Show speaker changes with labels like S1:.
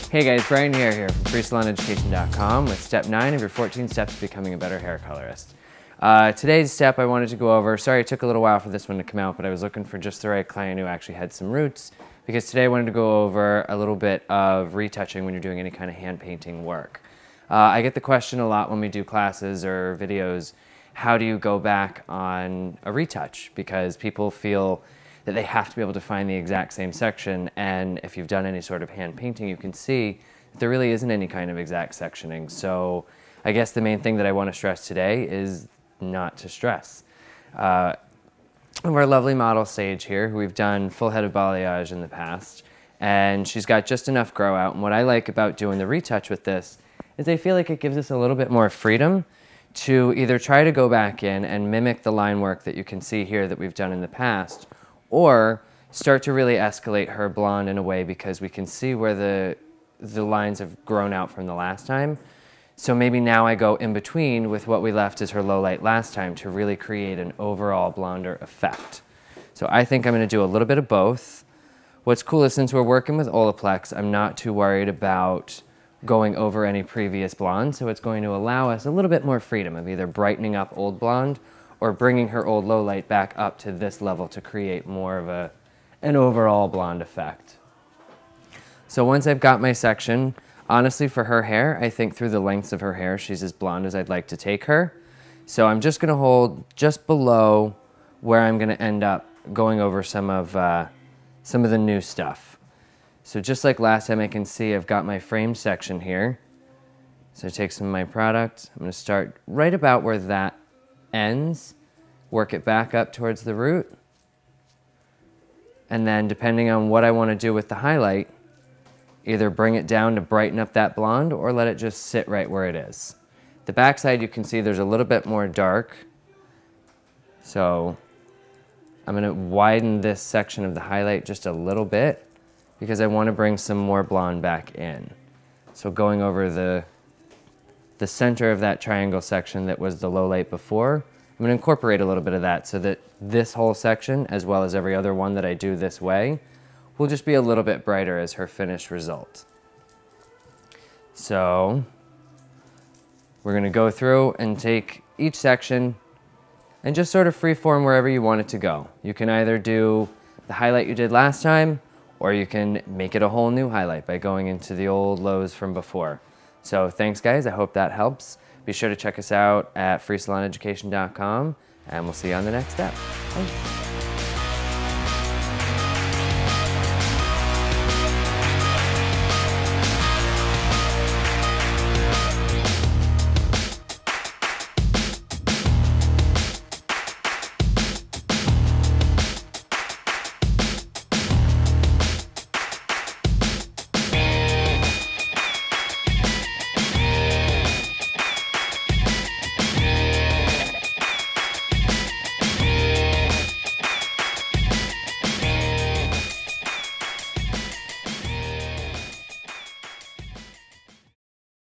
S1: Hey guys, Brian here from FreeSalonEducation.com with step 9 of your 14 steps to becoming a better hair colorist. Today's step I wanted to go over, sorry it took a little while for this one to come out, but I was looking for just the right client who actually had some roots, because today I wanted to go over a little bit of retouching when you're doing any kind of hand painting work. I get the question a lot when we do classes or videos, how do you go back on a retouch? Because people feel that they have to be able to find the exact same section, and if you've done any sort of hand painting, you can see that there really isn't any kind of exact sectioning. So I guess the main thing that I want to stress today is not to stress. Our lovely model Sage here, who we've done full head of balayage in the past, and she's got just enough grow out, and what I like about doing the retouch with this is I feel like it gives us a little bit more freedom to either try to go back in and mimic the line work that you can see here that we've done in the past, or start to really escalate her blonde in a way because we can see where the lines have grown out from the last time. So maybe now I go in between with what we left as her low light last time to really create an overall blonder effect. So I think I'm going to do a little bit of both. What's cool is since we're working with Olaplex, I'm not too worried about going over any previous blonde, so it's going to allow us a little bit more freedom of either brightening up old blonde or bringing her old low light back up to this level to create more of an overall blonde effect. So once I've got my section, honestly for her hair, I think through the lengths of her hair, she's as blonde as I'd like to take her. So I'm just gonna hold just below where I'm gonna end up going over some of the new stuff. So just like last time, I can see I've got my framed section here. So I take some of my product, I'm gonna start right about where that ends, work it back up towards the root, and then depending on what I want to do with the highlight, either bring it down to brighten up that blonde or let it just sit right where it is. The backside you can see there's a little bit more dark, so I'm going to widen this section of the highlight just a little bit because I want to bring some more blonde back in. So going over the center of that triangle section that was the low light before, I'm going to incorporate a little bit of that so that this whole section, as well as every other one that I do this way, will just be a little bit brighter as her finished result. So we're going to go through and take each section and just sort of freeform wherever you want it to go. You can either do the highlight you did last time, or you can make it a whole new highlight by going into the old lows from before. So thanks guys, I hope that helps. Be sure to check us out at FreeSalonEducation.com, and we'll see you on the next step. Bye.